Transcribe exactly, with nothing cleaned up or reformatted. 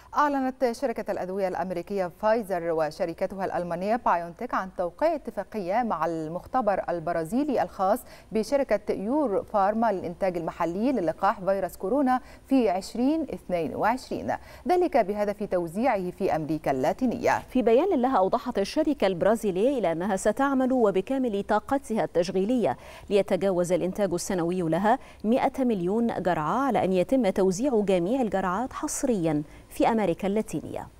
أعلنت شركة الأدوية الأمريكية فايزر وشركتها الألمانية بايونتك عن توقيع اتفاقية مع المختبر البرازيلي الخاص بشركة يور فارما للإنتاج المحلي للقاح فيروس كورونا في ألفين واثنين وعشرين، ذلك بهدف توزيعه في أمريكا اللاتينية. في بيان لها أوضحت الشركة البرازيلية إلى أنها ستعمل وبكامل طاقتها التشغيلية ليتجاوز الإنتاج السنوي لها مئة مليون جرعة، على أن يتم توزيع جميع الجرعات حصريا في أمريكا اللاتينية.